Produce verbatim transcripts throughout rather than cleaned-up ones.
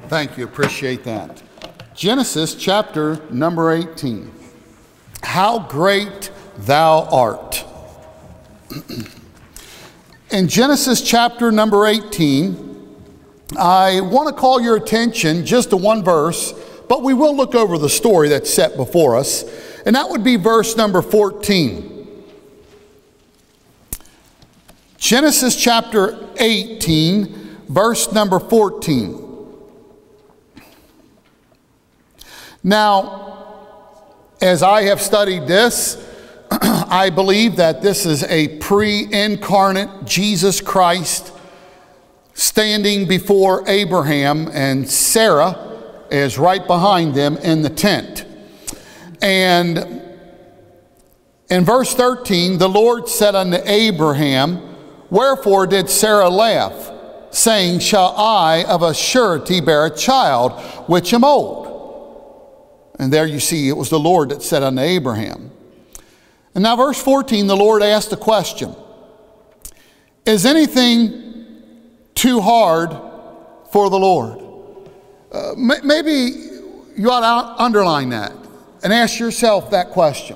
Thank you. Appreciate that. Genesis chapter number eighteen. How great thou art. In Genesis chapter number eighteen, I want to call your attention just to one verse, but we will look over the story that's set before us, and that would be verse number fourteen. Genesis chapter eighteen, verse number fourteen. Now, as I have studied this, I believe that this is a pre-incarnate Jesus Christ standing before Abraham, and Sarah is right behind them in the tent. And in verse thirteen, the Lord said unto Abraham, wherefore did Sarah laugh, saying, shall I of a surety bear a child which am old? And there you see it was the Lord that said unto Abraham. And now verse fourteen, the Lord asked a question. Is anything too hard for the Lord? Uh, maybe you ought to underline that and ask yourself that question.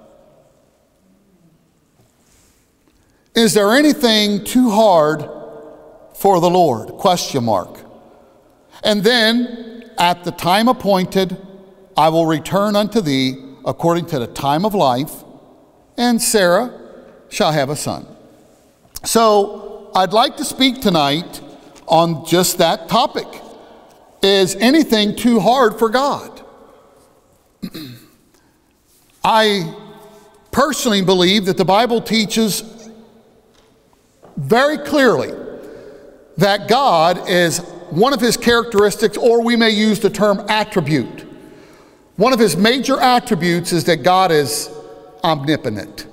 Is there anything too hard for the Lord? Question mark. And then, at the time appointed, I will return unto thee according to the time of life, and Sarah shall have a son. So, I'd like to speak tonight on just that topic. Is anything too hard for God? I personally believe that the Bible teaches very clearly that God is one of his characteristics, or we may use the term attribute. One of his major attributes is that God is omnipotent.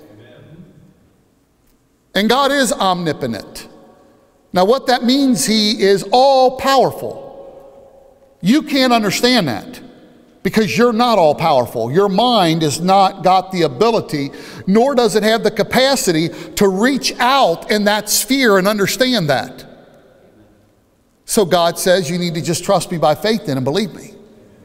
And God is omnipotent. Now what that means, he is all powerful. You can't understand that because you're not all powerful. Your mind has not got the ability, nor does it have the capacity to reach out in that sphere and understand that. So God says you need to just trust me by faith then and believe me.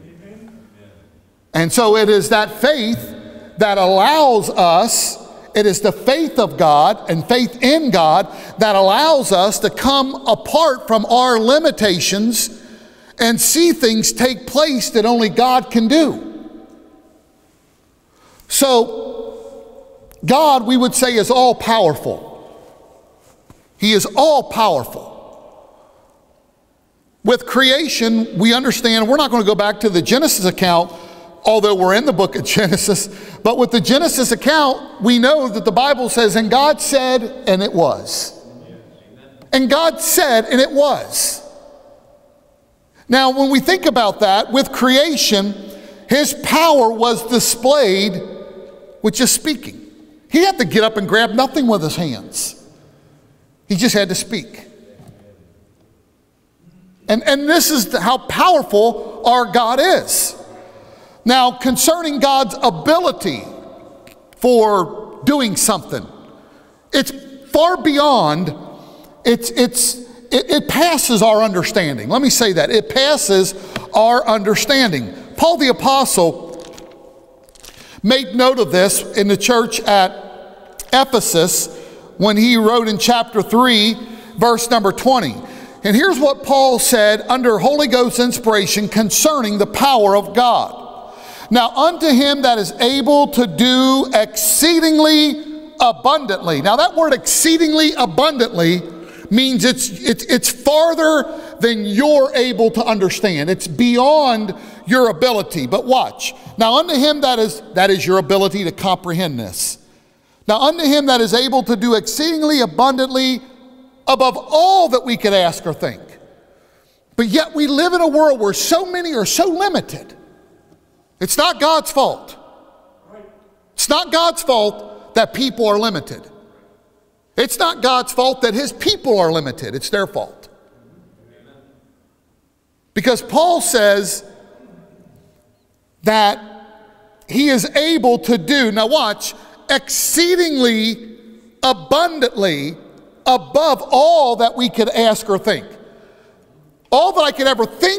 And so it is that faith that allows us, it is the faith of God and faith in God that allows us to come apart from our limitations and see things take place that only God can do. So, God, we would say, is all powerful. He is all powerful. With creation, we understand, we're not going to go back to the Genesis account, although we're in the book of Genesis, but with the Genesis account, we know that the Bible says, and God said, and it was. And God said, and it was. Now, when we think about that, with creation, his power was displayed with just speaking. He had to get up and grab nothing with his hands. He just had to speak. And, and this is how powerful our God is. Now, concerning God's ability for doing something, it's far beyond, it's, it's, it, it passes our understanding. Let me say that. It passes our understanding. Paul the Apostle made note of this in the church at Ephesus when he wrote in chapter three, verse number twenty. And here's what Paul said under Holy Ghost inspiration concerning the power of God. Now unto him that is able to do exceedingly abundantly. Now that word exceedingly abundantly means it's, it's, it's farther than you're able to understand. It's beyond your ability. But watch. Now unto him that is, that is your ability to comprehend this. Now unto him that is able to do exceedingly abundantly above all that we could ask or think. But yet we live in a world where so many are so limited. It's not God's fault. It's not God's fault that people are limited. It's not God's fault that his people are limited. It's their fault. Because Paul says that he is able to do, now watch, exceedingly abundantly above all that we could ask or think. All that I could ever think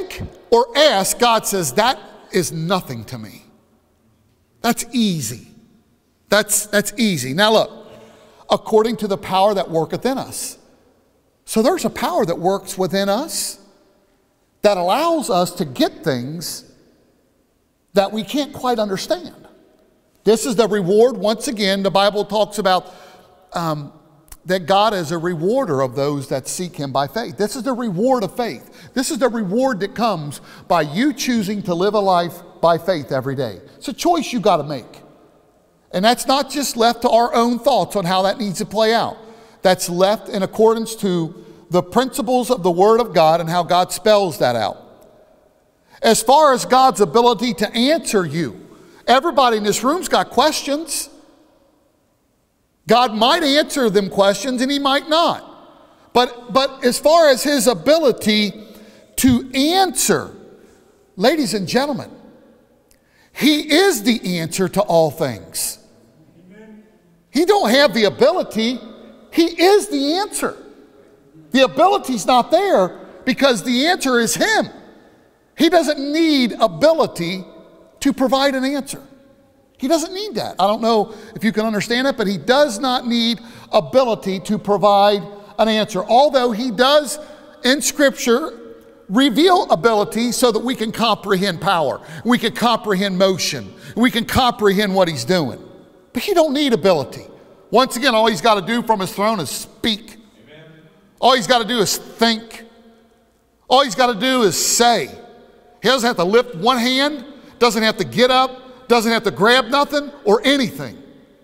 or ask, God says, that is nothing to me. That's easy. That's, that's easy. Now look, according to the power that worketh in us. So there's a power that works within us that allows us to get things that we can't quite understand. This is the reward. Once again, the Bible talks about um, that God is a rewarder of those that seek him by faith. This is the reward of faith. This is the reward that comes by you choosing to live a life by faith every day. It's a choice you got to make. And that's not just left to our own thoughts on how that needs to play out. That's left in accordance to the principles of the Word of God and how God spells that out. As far as God's ability to answer you, everybody in this room's got questions. God might answer them questions and he might not. But, but as far as his ability to answer, ladies and gentlemen, he is the answer to all things. He don't have the ability. He is the answer. The ability's not there because the answer is him. He doesn't need ability to provide an answer. He doesn't need that. I don't know if you can understand it, but he does not need ability to provide an answer. Although he does in Scripture reveal ability so that we can comprehend power. We can comprehend motion. We can comprehend what he's doing. But he don't need ability. Once again, all he's got to do from his throne is speak. Amen. All he's got to do is think. All he's got to do is say. He doesn't have to lift one hand, doesn't have to get up, doesn't have to grab nothing or anything.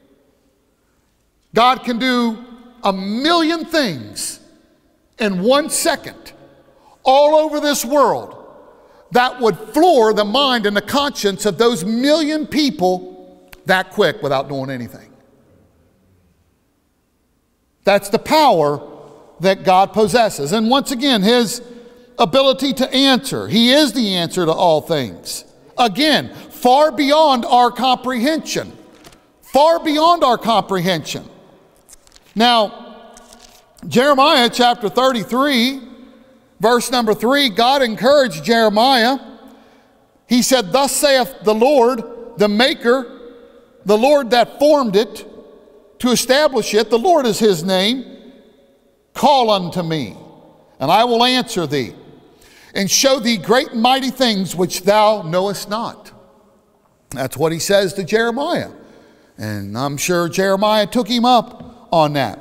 God can do a million things in one second all over this world that would floor the mind and the conscience of those million people that quick without doing anything. That's the power that God possesses. And once again, his ability to answer. He is the answer to all things. Again, far beyond our comprehension. Far beyond our comprehension. Now, Jeremiah chapter thirty-three, verse number three, God encouraged Jeremiah. He said, "Thus saith the Lord, the Maker, the Lord that formed it, to establish it, the Lord is his name. Call unto me, and I will answer thee, and show thee great and mighty things which thou knowest not." That's what he says to Jeremiah. And I'm sure Jeremiah took him up on that.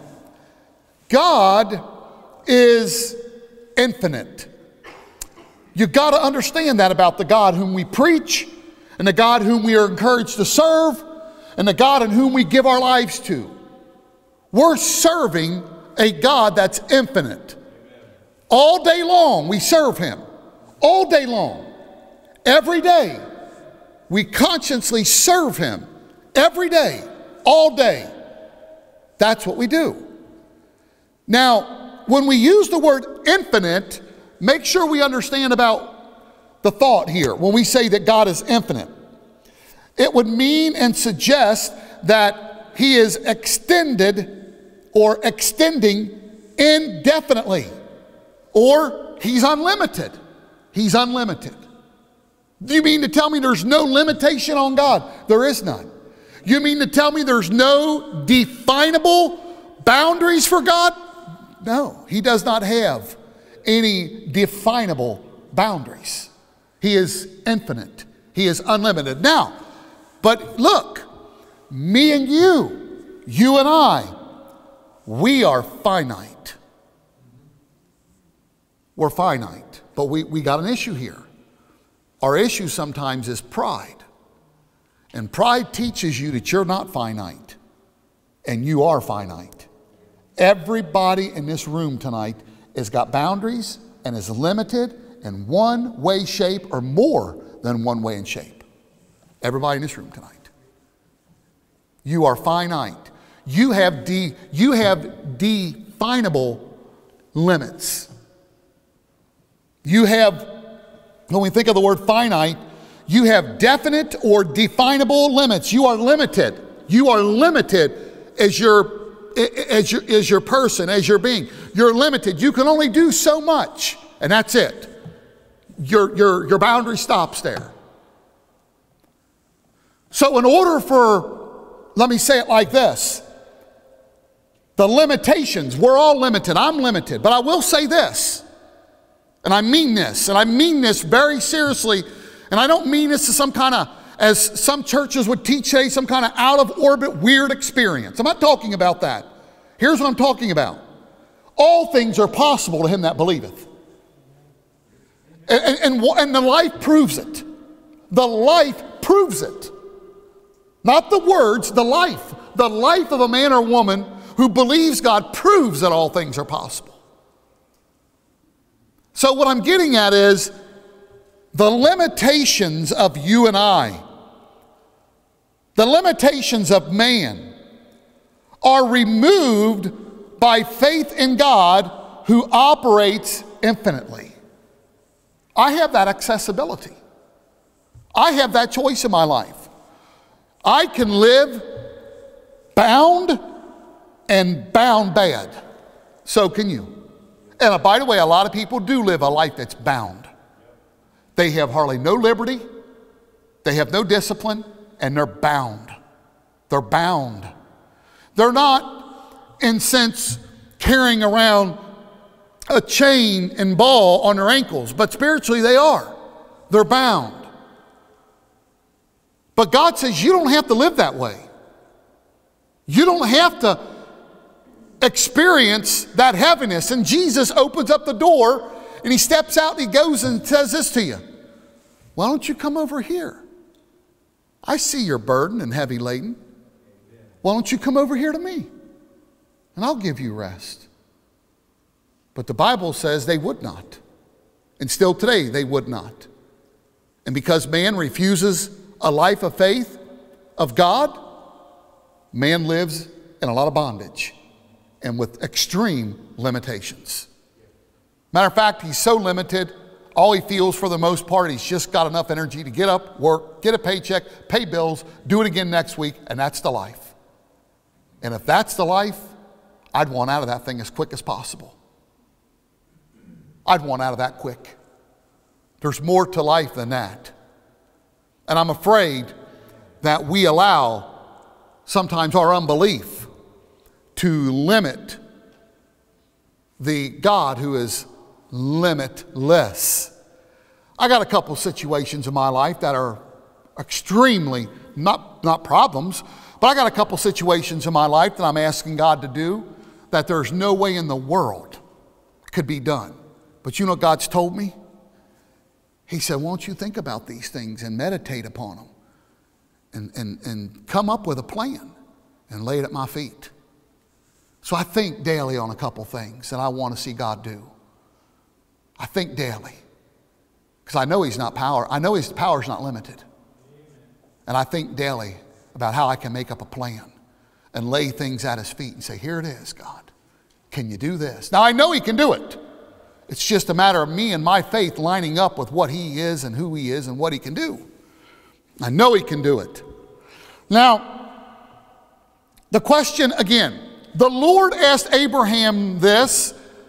God is infinite. You've got to understand that about the God whom we preach, and the God whom we are encouraged to serve, and the God in whom we give our lives to. We're serving a God that's infinite. All day long we serve him. All day long. Every day we consciously serve him. Every day. All day. That's what we do. Now, when we use the word infinite, make sure we understand about the thought here. When we say that God is infinite, it would mean and suggest that he is extended or extending indefinitely, or he's unlimited. He's unlimited. Do you mean to tell me there's no limitation on God? There is none. You mean to tell me there's no definable boundaries for God? No, he does not have any definable boundaries. He is infinite. He is unlimited. Now, but look, me and you, you and I, we are finite. We're finite, but we, we got an issue here. Our issue sometimes is pride. And pride teaches you that you're not finite, and you are finite. Everybody in this room tonight has got boundaries and is limited in one way, shape, or more than one way and shape. Everybody in this room tonight. You are finite. You have, de, you have definable limits. You have, when we think of the word finite, you have definite or definable limits. You are limited. You are limited as your, as your, as your person, as your being. You're limited. You can only do so much, and that's it. your, your, your boundary stops there. So in order for, let me say it like this, the limitations, we're all limited. I'm limited. But I will say this, and I mean this, and I mean this very seriously, and I don't mean this as some kind of, as some churches would teach today, some kind of out-of-orbit, weird experience. I'm not talking about that. Here's what I'm talking about. All things are possible to him that believeth. And, and, and, and the life proves it. The life proves it. Not the words, the life. The life of a man or woman who believes God proves that all things are possible. So what I'm getting at is the limitations of you and I, the limitations of man, are removed by faith in God who operates infinitely. I have that accessibility. I have that choice in my life. I can live bound and bound bad. So can you. And uh, by the way, a lot of people do live a life that's bound. They have hardly no liberty, they have no discipline, and they're bound. They're bound. They're not, in sense, carrying around a chain and ball on their ankles, but spiritually they are. They're bound. But God says you don't have to live that way. You don't have to experience that heaviness. And Jesus opens up the door and he steps out and he goes and says this to you. Why don't you come over here? I see you're burdened and heavy laden. Why don't you come over here to me? And I'll give you rest. But the Bible says they would not. And still today they would not. And because man refuses a life of faith of God, man lives in a lot of bondage and with extreme limitations. Matter of fact, he's so limited, all he feels for the most part, he's just got enough energy to get up, work, get a paycheck, pay bills, do it again next week, and that's the life. And if that's the life, I'd want out of that thing as quick as possible. I'd want out of that quick. There's more to life than that. And I'm afraid that we allow sometimes our unbelief to limit the God who is limitless. I got a couple situations in my life that are extremely, not, not problems, but I got a couple situations in my life that I'm asking God to do that there's no way in the world could be done. But you know what God's told me? He said, won't you think about these things and meditate upon them and, and, and come up with a plan and lay it at my feet. So I think daily on a couple things that I want to see God do. I think daily because I know he's not power. I know his power is not limited. And I think daily about how I can make up a plan and lay things at his feet and say, here it is, God. Can you do this? Now I know he can do it. It's just a matter of me and my faith lining up with what he is and who he is and what he can do. I know he can do it. Now, the question again, the Lord asked Abraham this.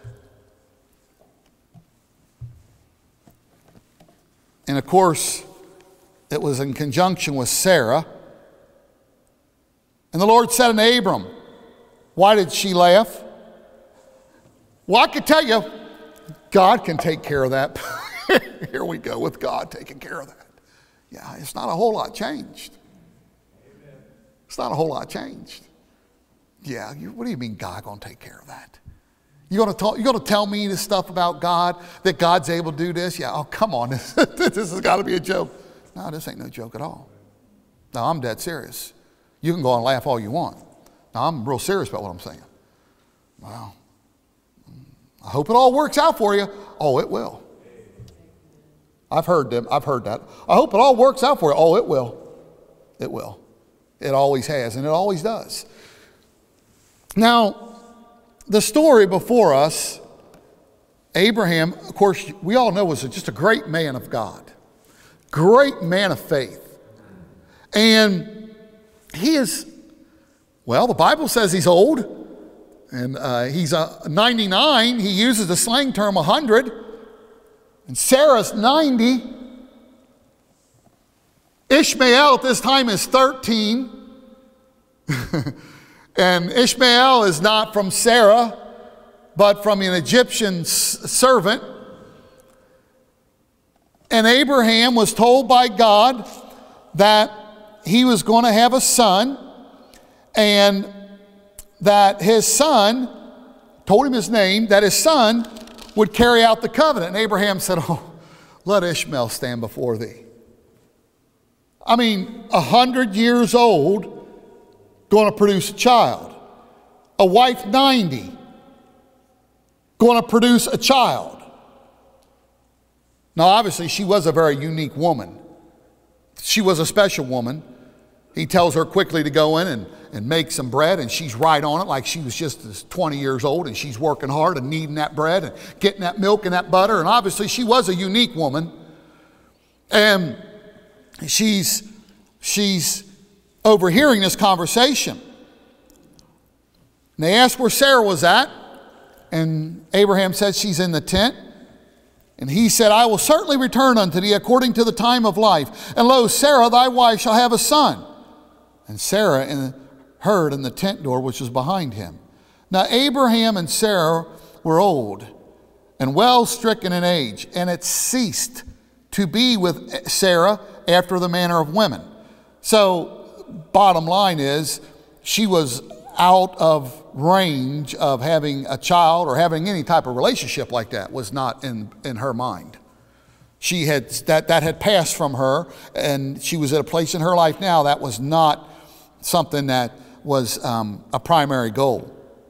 And of course, it was in conjunction with Sarah. And the Lord said unto Abram, why did she laugh? Well, I could tell you, God can take care of that. Here we go with God taking care of that. Yeah, it's not a whole lot changed. It's not a whole lot changed. Yeah, you, what do you mean God going to take care of that? You going to talk? You going to tell me this stuff about God, that God's able to do this? Yeah. Oh, come on, this, this has got to be a joke. No, this ain't no joke at all. No, I'm dead serious. You can go and laugh all you want. No, I'm real serious about what I'm saying. Wow. I hope it all works out for you. Oh, it will. I've heard them. I've heard that. I hope it all works out for you. Oh, it will. It will. It always has, and it always does. Now, the story before us, Abraham, of course, we all know was just a great man of God. Great man of faith. And he is, well, the Bible says he's old. And uh, he's uh, ninety-nine. He uses the slang term one hundred. And Sarah's ninety. Ishmael at this time is thirteen. And Ishmael is not from Sarah, but from an Egyptian servant. And Abraham was told by God that he was going to have a son, and that his son, told him his name, that his son would carry out the covenant. And Abraham said, oh, let Ishmael stand before thee. I mean, a hundred years old, going to produce a child. A wife ninety, going to produce a child. Now, obviously, she was a very unique woman. She was a special woman. He tells her quickly to go in and, and make some bread, and she's right on it like she was just twenty years old, and she's working hard and kneading that bread and getting that milk and that butter. And obviously, she was a unique woman. And she's, she's overhearing this conversation. And they asked where Sarah was at, and Abraham said she's in the tent. And he said, I will certainly return unto thee according to the time of life. And lo, Sarah thy wife shall have a son. And Sarah in, heard in the tent door which was behind him. Now Abraham and Sarah were old and well stricken in age, and it ceased to be with Sarah after the manner of women. So bottom line is, she was out of range of having a child or having any type of relationship like that. Was not in, in her mind. She had, that, that had passed from her, and she was at a place in her life now that was not something that was um, a primary goal.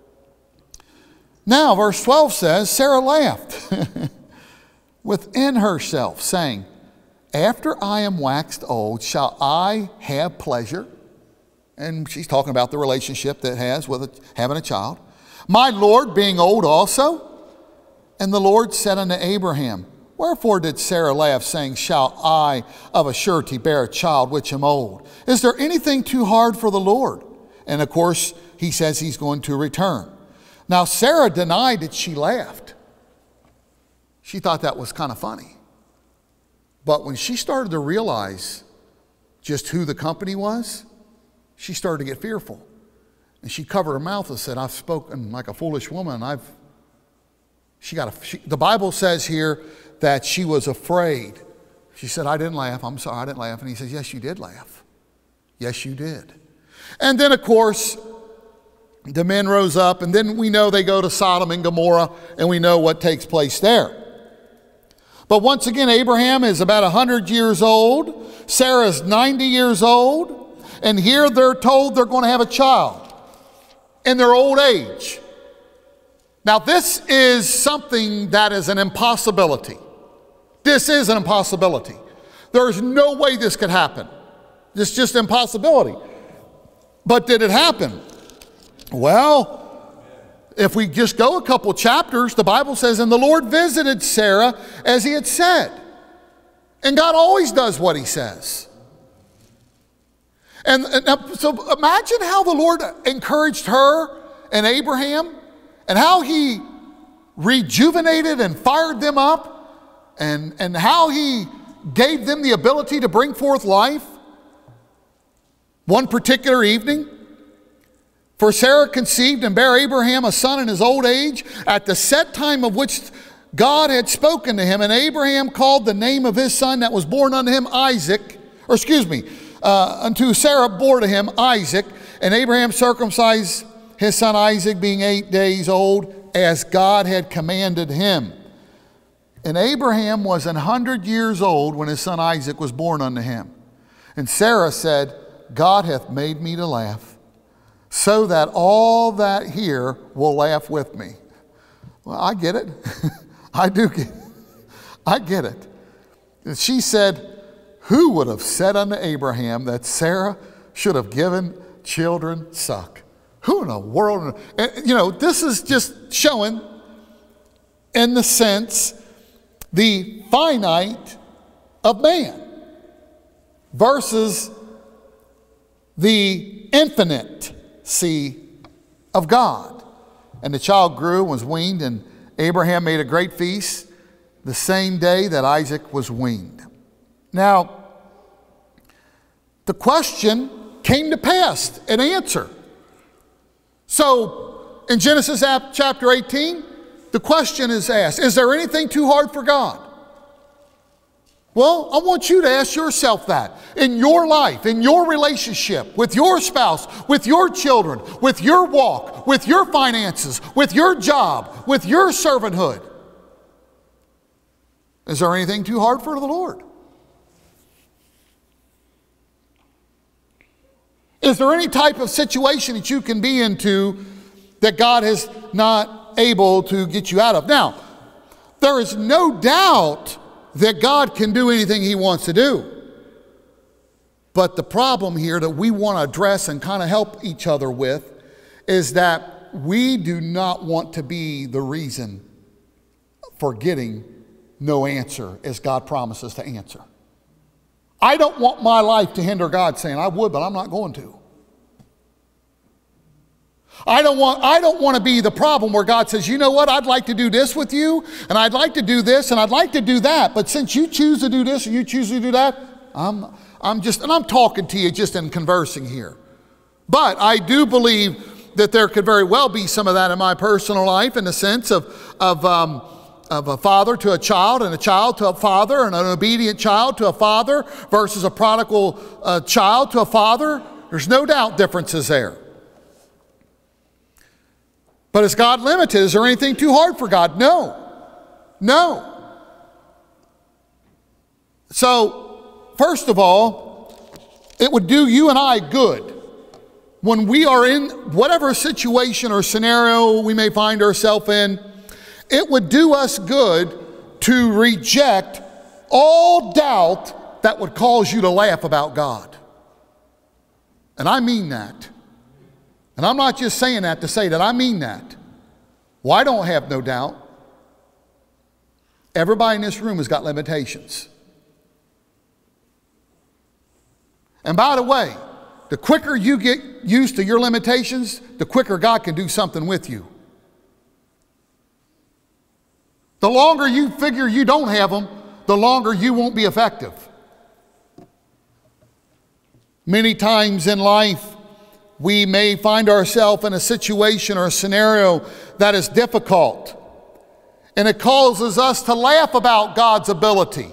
Now, verse twelve says, Sarah laughed within herself, saying, after I am waxed old, shall I have pleasure? And she's talking about the relationship that has with a, having a child. My Lord being old also? And the Lord said unto Abraham, wherefore did Sarah laugh, saying, shall I of a surety bear a child which am old? Is there anything too hard for the Lord? And of course, he says he's going to return. Now, Sarah denied that she laughed. She thought that was kind of funny. But when she started to realize just who the company was, she started to get fearful. And she covered her mouth and said, I've spoken like a foolish woman. I've, she got a, she, the Bible says here that she was afraid. She said, I didn't laugh. I'm sorry, I didn't laugh. And he says, yes, you did laugh. Yes, you did. And then, of course, the men rose up, and then we know they go to Sodom and Gomorrah, and we know what takes place there. But once again, Abraham is about one hundred years old. Sarah is ninety years old. And here they're told they're going to have a child in their old age. Now, this is something that is an impossibility. This is an impossibility. There's no way this could happen. It's just impossibility. But did it happen? Well, if we just go a couple chapters, the Bible says, and the Lord visited Sarah as he had said. And God always does what he says. And, and so imagine how the Lord encouraged her and Abraham, and how he rejuvenated and fired them up, and, and how he gave them the ability to bring forth life. One particular evening, for Sarah conceived and bare Abraham a son in his old age, at the set time of which God had spoken to him. And Abraham called the name of his son that was born unto him Isaac, or excuse me, uh, unto Sarah bore to him Isaac. And Abraham circumcised his son Isaac, being eight days old, as God had commanded him. And Abraham was an hundred years old when his son Isaac was born unto him. And Sarah said, God hath made me to laugh, so that all that hear will laugh with me. Well, I get it. I do get it. I get it. And she said, who would have said unto Abraham that Sarah should have given children suck? Who in the world? And, you know, this is just showing, in the sense, the finite of man versus the infinite-see of God. And the child grew and was weaned, and Abraham made a great feast, the same day that Isaac was weaned. Now, the question came to pass, an answer. So, in Genesis chapter eighteen, the question is asked, is there anything too hard for God? Well, I want you to ask yourself that in your life, in your relationship, with your spouse, with your children, with your walk, with your finances, with your job, with your servanthood. Is there anything too hard for the Lord? Is there any type of situation that you can be into that God is not able to get you out of? Now, there is no doubt that God can do anything He wants to do. But the problem here that we want to address and kind of help each other with is that we do not want to be the reason for getting no answer as God promises to answer. I don't want my life to hinder God saying, I would, but I'm not going to. I don't want, I don't want to be the problem where God says, you know what, I'd like to do this with you, and I'd like to do this, and I'd like to do that, but since you choose to do this and you choose to do that, I'm, I'm just, and I'm talking to you just in conversing here. But I do believe that there could very well be some of that in my personal life in the sense of, of, um, of a father to a child, and a child to a father, and an obedient child to a father versus a prodigal uh, child to a father. There's no doubt differences there. But is God limited? Is there anything too hard for God? No. No. So, first of all, it would do you and I good when we are in whatever situation or scenario we may find ourselves in. It would do us good to reject all doubt that would cause you to laugh about God. And I mean that. And I'm not just saying that to say that, I mean that. Well, I don't have no doubt. Everybody in this room has got limitations. And by the way, the quicker you get used to your limitations, the quicker God can do something with you. The longer you figure you don't have them, the longer you won't be effective. Many times in life, we may find ourselves in a situation or a scenario that is difficult, and it causes us to laugh about God's ability.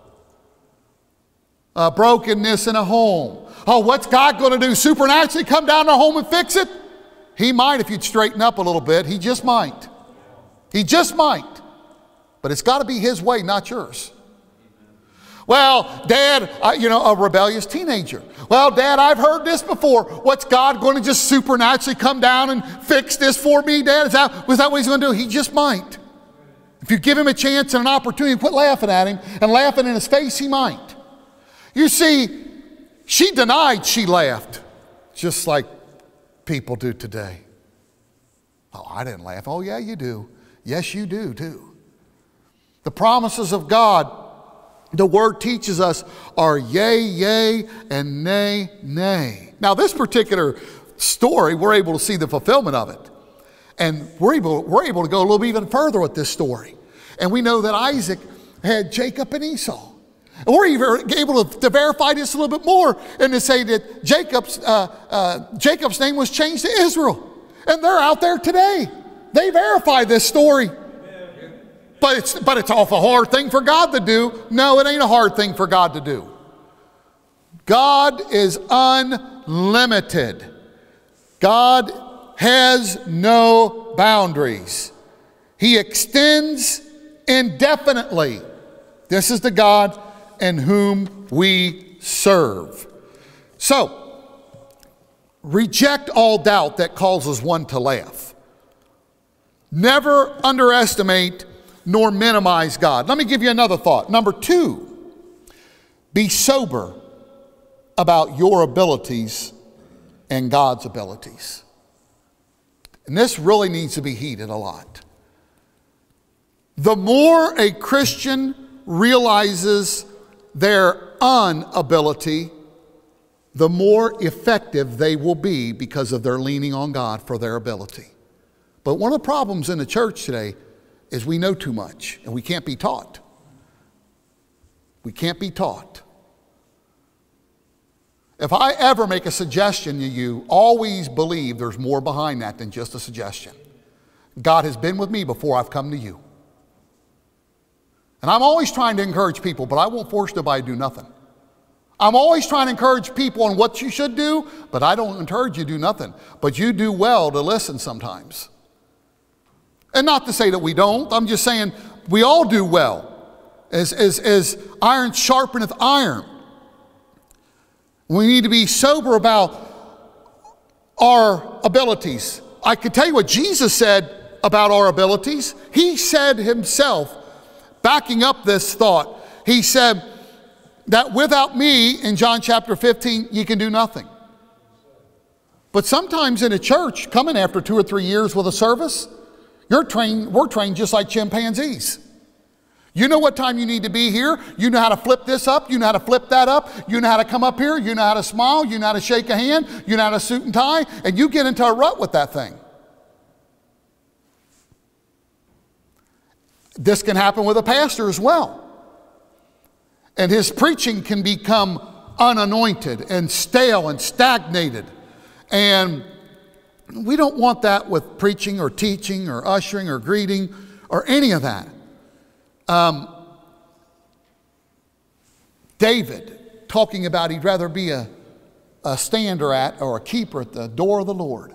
Uh, brokenness in a home. Oh, what's God going to do? Supernaturally come down to the home and fix it? He might if you'd straighten up a little bit. He just might. He just might. But it's got to be His way, not yours. Well, Dad, uh, you know, a rebellious teenager. Well, Dad, I've heard this before. What's God going to just supernaturally come down and fix this for me, Dad? Is that, is that what He's going to do? He just might. If you give Him a chance and an opportunity, quit laughing at Him and laughing in His face, He might. You see, she denied she laughed, just like people do today. Oh, I didn't laugh. Oh, yeah, you do. Yes, you do, too. The promises of God, the Word teaches us, are yea, yea, and nay, nay. Now, this particular story, we're able to see the fulfillment of it. And we're able, we're able to go a little bit even further with this story. And we know that Isaac had Jacob and Esau. And we're even able to, to verify this a little bit more and to say that Jacob's, uh, uh, Jacob's name was changed to Israel. And they're out there today. They verify this story. But it's, but it's awful hard thing for God to do. No, it ain't a hard thing for God to do. God is unlimited. God has no boundaries. He extends indefinitely. This is the God in whom we serve. So, reject all doubt that causes one to laugh. Never underestimate nor minimize God. Let me give you another thought. Number two, be sober about your abilities and God's abilities. And this really needs to be heeded a lot. The more a Christian realizes their inability, the more effective they will be because of their leaning on God for their ability. But one of the problems in the church today is we know too much and we can't be taught. We can't be taught. If I ever make a suggestion to you, always believe there's more behind that than just a suggestion. God has been with me before I've come to you. And I'm always trying to encourage people, but I won't force nobody to do nothing. I'm always trying to encourage people on what you should do, but I don't encourage you to do nothing. But you do well to listen sometimes. And not to say that we don't. I'm just saying we all do well. As, as, as iron sharpeneth iron. We need to be sober about our abilities. I can tell you what Jesus said about our abilities. He said himself, backing up this thought, he said that without me, in John chapter fifteen, you can do nothing. But sometimes in a church, coming after two or three years with a service, you're trained, we're trained just like chimpanzees. You know what time you need to be here. You know how to flip this up. You know how to flip that up. You know how to come up here. You know how to smile. You know how to shake a hand. You know how to suit and tie. And you get into a rut with that thing. This can happen with a pastor as well. And his preaching can become unanointed and stale and stagnated. And we don't want that with preaching or teaching or ushering or greeting or any of that. Um, David talking about he'd rather be a, a stander at or a keeper at the door of the Lord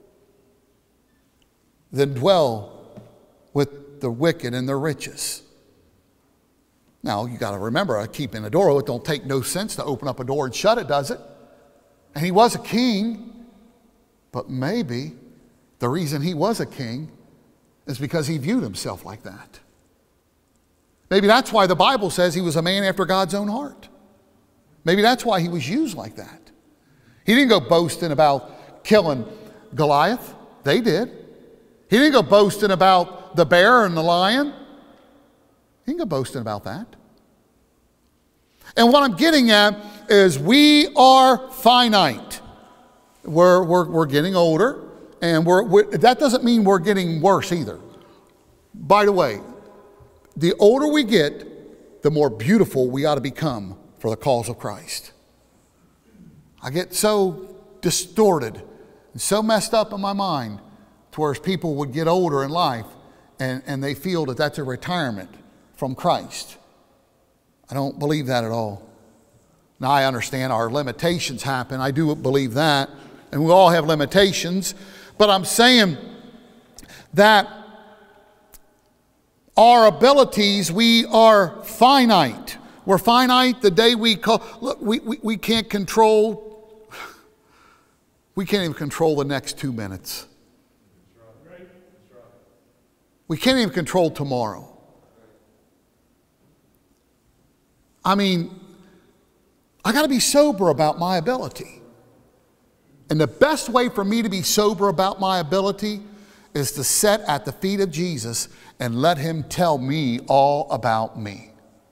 than dwell with the wicked and their riches. Now you got to remember, keeping a door, it don't take no sense to open up a door and shut it, does it? And he was a king, but maybe the reason he was a king is because he viewed himself like that. Maybe that's why the Bible says he was a man after God's own heart. Maybe that's why he was used like that. He didn't go boasting about killing Goliath. They did. He didn't go boasting about the bear and the lion. He didn't go boasting about that. And what I'm getting at is we are finite. We're, we're, we're getting older, and we're, we're, that doesn't mean we're getting worse either. By the way, the older we get, the more beautiful we ought to become for the cause of Christ. I get so distorted and so messed up in my mind to where people would get older in life and, and they feel that that's a retirement from Christ. I don't believe that at all. Now I understand our limitations happen. I do believe that. And we all have limitations. But I'm saying that our abilities, we are finite. We're finite the day we call. Look, we, we, we can't control, we can't even control the next two minutes. We can't even control tomorrow. I mean, I got to be sober about my ability. And the best way for me to be sober about my ability is to sit at the feet of Jesus and let him tell me all about me.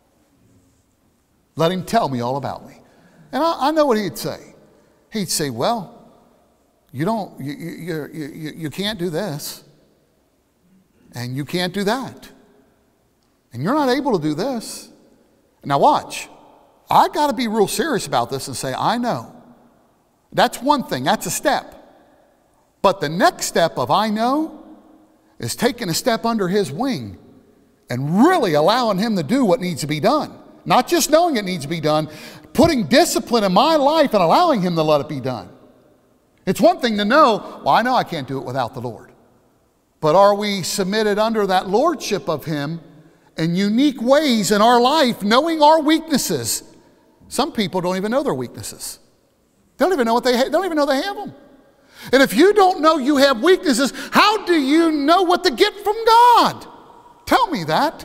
Let him tell me all about me. And I, I know what he'd say. He'd say, well, you don't, you, you, you, you can't do this. And you can't do that. And you're not able to do this. Now watch. I got to be real serious about this and say, I know. That's one thing. That's a step. But the next step of I know is taking a step under his wing and really allowing him to do what needs to be done. Not just knowing it needs to be done, putting discipline in my life and allowing him to let it be done. It's one thing to know, well, I know I can't do it without the Lord. But are we submitted under that lordship of him in unique ways in our life, knowing our weaknesses? Some people don't even know their weaknesses. They don't even know what they ha- they don't even know they have them. And if you don't know you have weaknesses, how do you know what to get from God? Tell me that.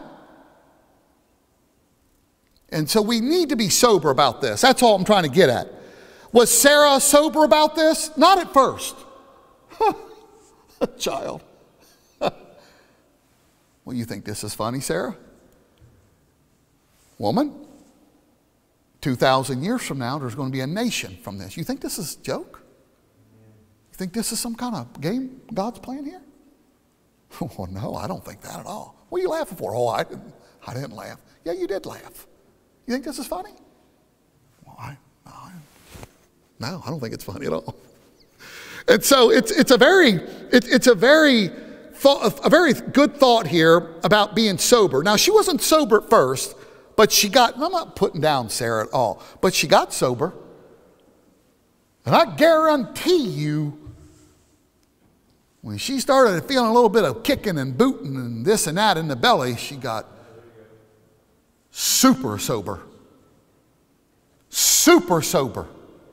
And so we need to be sober about this. That's all I'm trying to get at. Was Sarah sober about this? Not at first. A child. Well, you think this is funny, Sarah? Woman, two thousand years from now, there's going to be a nation from this. You think this is a joke? You think this is some kind of game God's playing here? Well, no, I don't think that at all. What are you laughing for? Oh, I didn't, I didn't laugh. Yeah, you did laugh. You think this is funny? Well, I, I, no, I don't think it's funny at all. And so it's it's a very it, it's a very thought, a very good thought here about being sober. Now she wasn't sober at first, but she got. I'm not putting down Sarah at all, but she got sober. And I guarantee you, when she started feeling a little bit of kicking and booting and this and that in the belly, she got super sober. Super sober.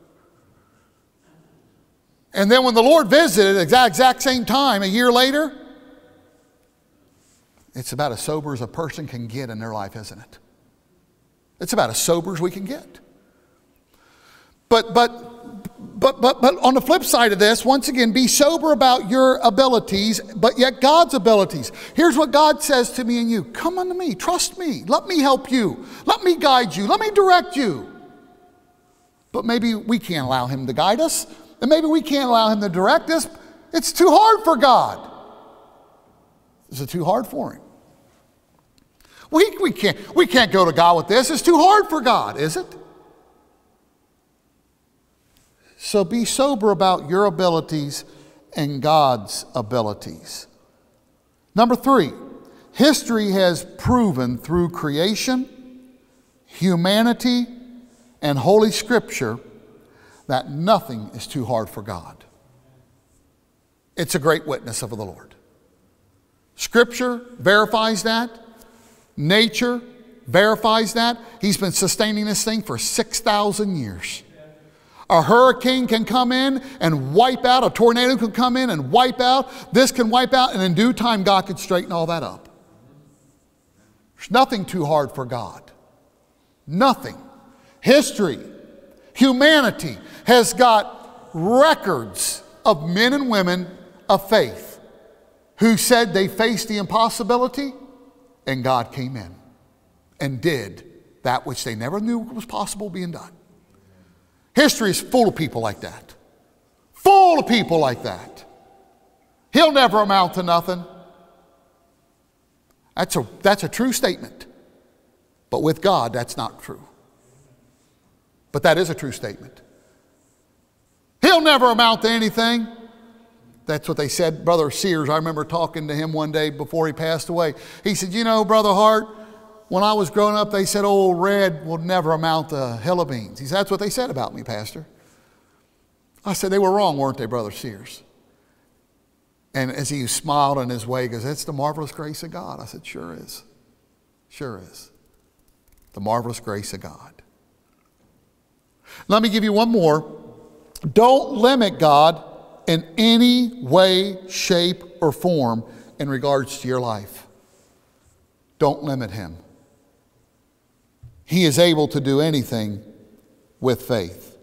And then when the Lord visited at the exact same time, a year later, it's about as sober as a person can get in their life, isn't it? It's about as sober as we can get. But, but, but, but, but on the flip side of this, once again, be sober about your abilities, but yet God's abilities. Here's what God says to me and you. Come unto me. Trust me. Let me help you. Let me guide you. Let me direct you. But maybe we can't allow him to guide us. And maybe we can't allow him to direct us. It's too hard for God. Is it too hard for him? We, we, can't, we can't go to God with this. It's too hard for God, is it? So be sober about your abilities and God's abilities. Number three, history has proven through creation, humanity, and Holy Scripture that nothing is too hard for God. It's a great witness of the Lord. Scripture verifies that. Nature verifies that. He's been sustaining this thing for six thousand years. A hurricane can come in and wipe out. A tornado can come in and wipe out. This can wipe out. And in due time, God can straighten all that up. There's nothing too hard for God. Nothing. History, humanity has got records of men and women of faith who said they faced the impossibility and God came in and did that which they never knew was possible being done. History is full of people like that. Full of people like that. He'll never amount to nothing. That's a, that's a true statement. But with God, that's not true. But that is a true statement. He'll never amount to anything. That's what they said. Brother Sears, I remember talking to him one day before he passed away. He said, you know, Brother Hart, when I was growing up, they said, old Red will never amount to a hill of beans. He said, that's what they said about me, Pastor. I said, they were wrong, weren't they, Brother Sears? And as he smiled in his way, he goes, it's the marvelous grace of God. I said, sure is. Sure is. The marvelous grace of God. Let me give you one more. Don't limit God in any way, shape, or form in regards to your life. Don't limit him. He is able to do anything with faith.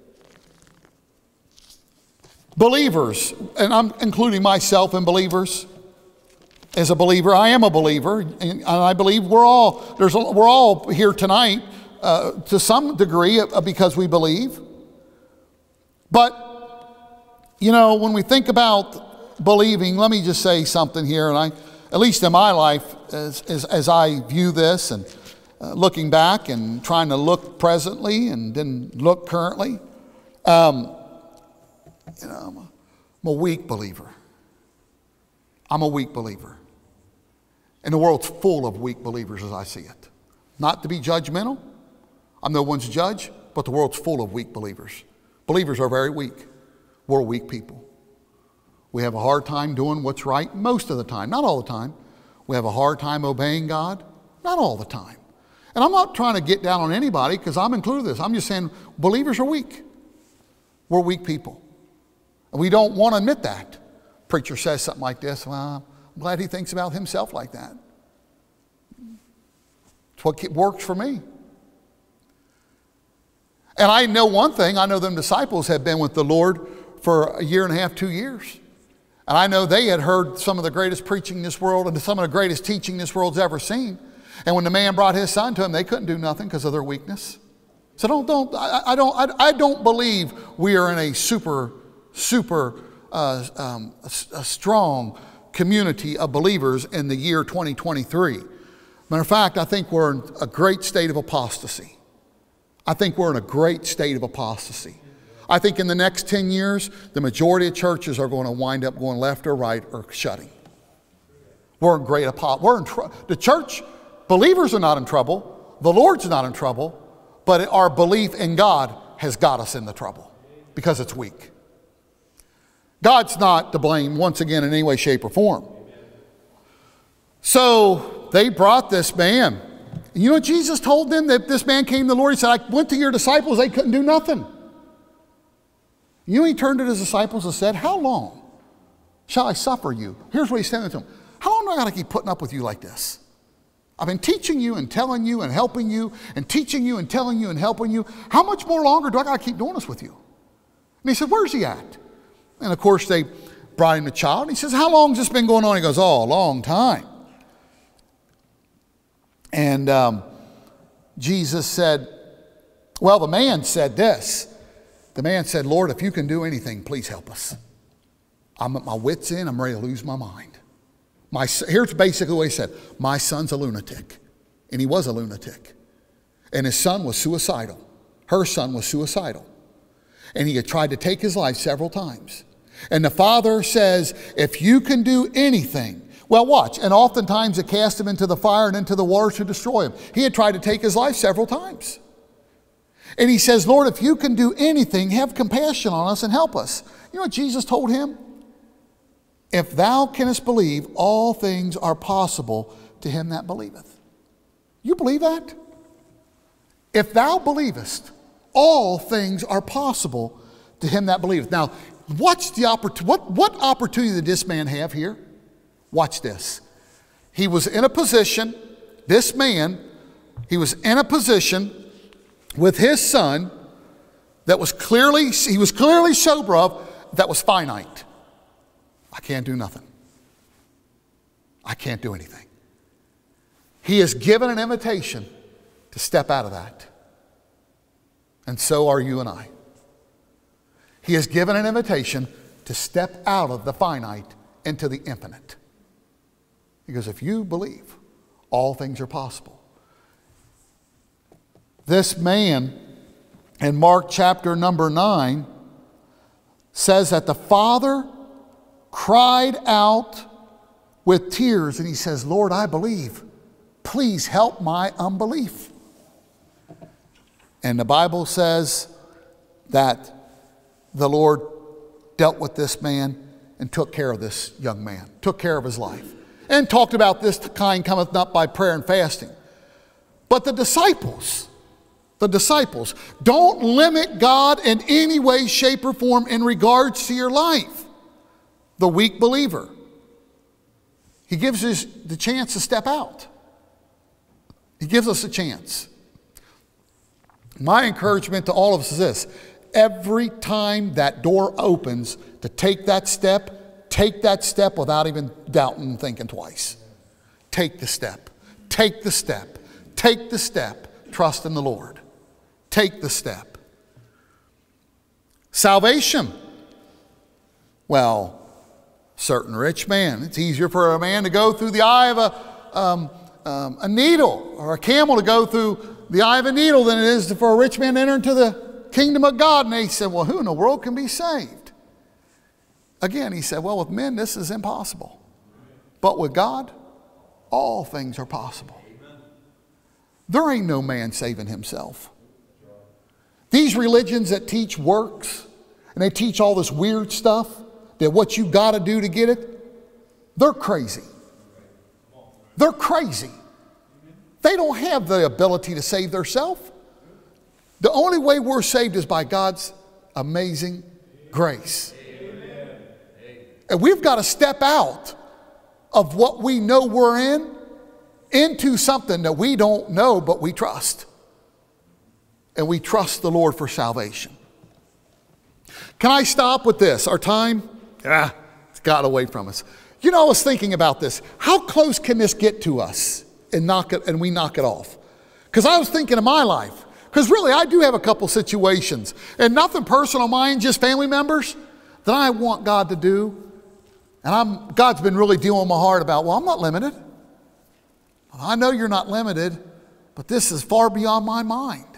Believers, and I'm including myself in believers. As a believer, I am a believer, and I believe we're all there's we're all here tonight uh, to some degree because we believe. But you know, when we think about believing, let me just say something here, and I, at least in my life, as as, as I view this and. Uh, looking back and trying to look presently and then look currently, um, you know, I'm a, I'm a weak believer. I'm a weak believer. And the world's full of weak believers as I see it. Not to be judgmental. I'm no one's judge, but the world's full of weak believers. Believers are very weak. We're weak people. We have a hard time doing what's right most of the time. Not all the time. We have a hard time obeying God. Not all the time. And I'm not trying to get down on anybody because I'm included in this. I'm just saying believers are weak. We're weak people. And we don't want to admit that. Preacher says something like this. Well, I'm glad he thinks about himself like that. It's what works for me. And I know one thing. I know them disciples have been with the Lord for a year and a half, two years. And I know they had heard some of the greatest preaching this world and some of the greatest teaching this world's ever seen. And when the man brought his son to him, they couldn't do nothing because of their weakness. So don't, don't, I, I don't, I, I don't believe we are in a super, super uh, um, a, a strong community of believers in the year twenty twenty-three. Matter of fact, I think we're in a great state of apostasy. I think we're in a great state of apostasy. I think in the next ten years, the majority of churches are going to wind up going left or right or shutting. We're in great apostasy. We're in trouble. The church, believers are not in trouble. The Lord's not in trouble. But our belief in God has got us in the trouble because it's weak. God's not to blame once again in any way, shape, or form. So they brought this man. And you know what Jesus told them? That this man came to the Lord. He said, I went to your disciples. They couldn't do nothing. You know, he turned to his disciples and said, how long shall I suffer you? Here's what he's saying to them. How long do I got to keep putting up with you like this? I've been teaching you and telling you and helping you and teaching you and telling you and helping you. How much more longer do I got to keep doing this with you? And he said, where's he at? And of course they brought him the child. And he says, how long has this been going on? He goes, oh, a long time. And um, Jesus said, well, the man said this. The man said, Lord, if you can do anything, please help us. I'm at my wit's end. I'm ready to lose my mind. My, here's basically what he said. My son's a lunatic. And he was a lunatic. And his son was suicidal. Her son was suicidal. And he had tried to take his life several times. And the father says, if you can do anything. Well, watch. And oftentimes it cast him into the fire and into the water to destroy him. He had tried to take his life several times. And he says, Lord, if you can do anything, have compassion on us and help us. You know what Jesus told him? If thou canst believe, all things are possible to him that believeth. You believe that? If thou believest, all things are possible to him that believeth. Now, what's the oppor- what, what opportunity did this man have here? Watch this. He was in a position, this man, he was in a position with his son that was clearly, he was clearly sober of, that was finite. I can't do nothing. I can't do anything. He is given an invitation to step out of that. And so are you and I. He is given an invitation to step out of the finite into the infinite. Because if you believe, all things are possible. This man in Mark chapter number nine says that the father cried out with tears and he says, Lord, I believe. Please help my unbelief. And the Bible says that the Lord dealt with this man and took care of this young man, took care of his life. And talked about this kind cometh not by prayer and fasting. But the disciples, the disciples, don't limit God in any way, shape, or form in regards to your life. The weak believer. He gives us the chance to step out. He gives us a chance. My encouragement to all of us is this. Every time that door opens to take that step, take that step without even doubting and thinking twice. Take the step. Take the step. Take the step. Trust in the Lord. Take the step. Salvation. Well, certain rich man. It's easier for a man to go through the eye of a, um, um, a needle, or a camel to go through the eye of a needle than it is for a rich man to enter into the kingdom of God. And they said, well, who in the world can be saved? Again, he said, well, with men this is impossible. But with God, all things are possible. There ain't no man saving himself. These religions that teach works, and they teach all this weird stuff, that what you got to do to get it, they're crazy. They're crazy. They don't have the ability to save themselves. The only way we're saved is by God's amazing grace. And we've got to step out of what we know we're in into something that we don't know but we trust. And we trust the Lord for salvation. Can I stop with this? Our time? Ah, it's got away from us. You know, I was thinking about this. How close can this get to us and knock it, and we knock it off? Because I was thinking of my life. Because really, I do have a couple situations. And nothing personal of mine, just family members that I want God to do. And I'm, God's been really dealing with my heart about, well, I'm not limited. I know you're not limited, but this is far beyond my mind.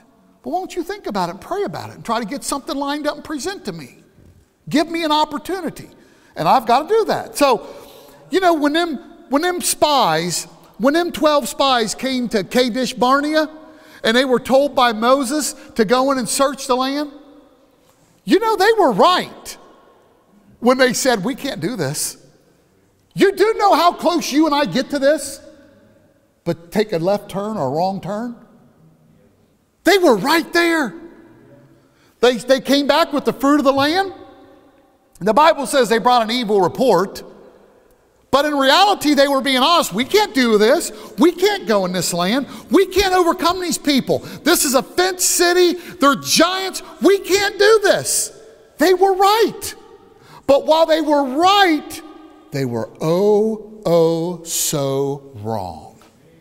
But won't you think about it and pray about it and try to get something lined up and present to me? Give me an opportunity. And I've got to do that. So, you know, when them, when them spies, when them twelve spies came to Kadesh Barnea and they were told by Moses to go in and search the land, you know, they were right when they said, we can't do this. You do know how close you and I get to this, but take a left turn or a wrong turn? They were right there. They, they came back with the fruit of the land. The Bible says they brought an evil report. But in reality, they were being honest. We can't do this. We can't go in this land. We can't overcome these people. This is a fenced city. They're giants. We can't do this. They were right. But while they were right, they were oh, oh, so wrong.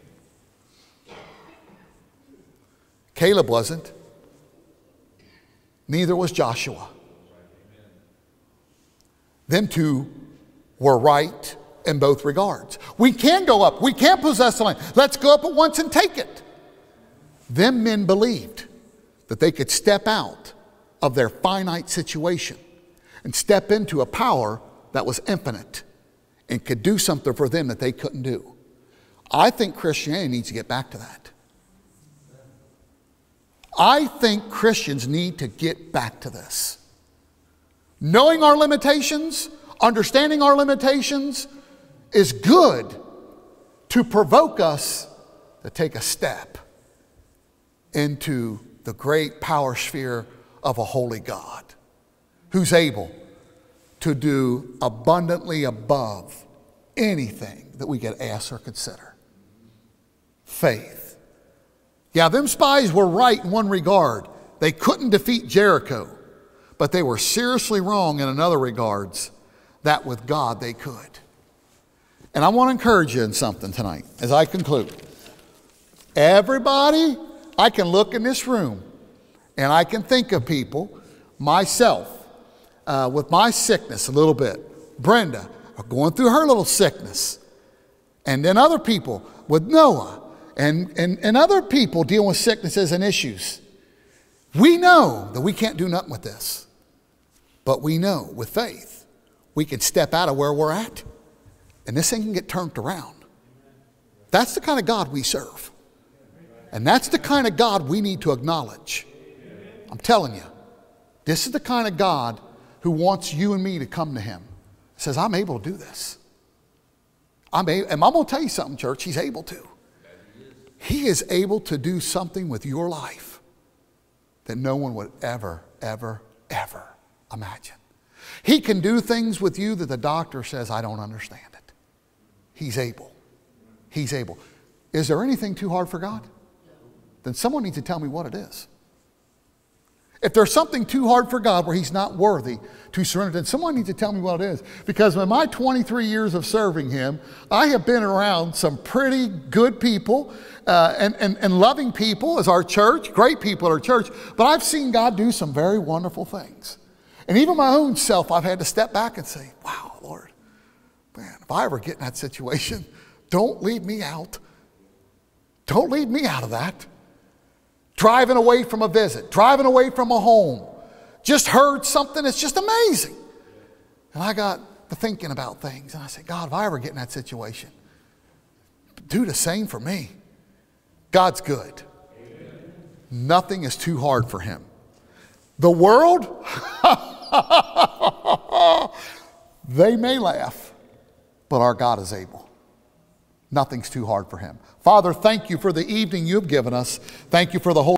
Caleb wasn't. Neither was Joshua. Them two were right in both regards. We can go up. We can possess the land. Let's go up at once and take it. Them men believed that they could step out of their finite situation and step into a power that was infinite and could do something for them that they couldn't do. I think Christianity needs to get back to that. I think Christians need to get back to this. Knowing our limitations, understanding our limitations is good to provoke us to take a step into the great power sphere of a holy God who's able to do abundantly above anything that we could ask or consider. Faith. Yeah, them spies were right in one regard. They couldn't defeat Jericho, but they were seriously wrong in another regards, that with God they could. And I want to encourage you in something tonight as I conclude. Everybody, I can look in this room and I can think of people, myself, uh, with my sickness a little bit. Brenda, going through her little sickness. And then other people with Noah and, and, and other people dealing with sicknesses and issues. We know that we can't do nothing with this. But we know with faith, we can step out of where we're at and this thing can get turned around. That's the kind of God we serve. And that's the kind of God we need to acknowledge. I'm telling you, this is the kind of God who wants you and me to come to him. Says, I'm able to do this. I'm able, and I'm going to tell you something, church, he's able to. He is able to do something with your life that no one would ever, ever, ever imagine. He can do things with you that the doctor says, I don't understand it. He's able. He's able. Is there anything too hard for God? Then someone needs to tell me what it is. If there's something too hard for God where he's not worthy to surrender, then someone needs to tell me what it is. Because in my twenty-three years of serving him, I have been around some pretty good people uh, and, and, and loving people as our church, great people at our church, but I've seen God do some very wonderful things. And even my own self, I've had to step back and say, wow, Lord, man, if I ever get in that situation, don't leave me out. Don't leave me out of that. Driving away from a visit, driving away from a home, just heard something that's just amazing. And I got to thinking about things, and I said, God, if I ever get in that situation, do the same for me. God's good. Amen. Nothing is too hard for him. The world, they may laugh, but our God is able. Nothing's too hard for him. Father, thank you for the evening you've given us. Thank you for the whole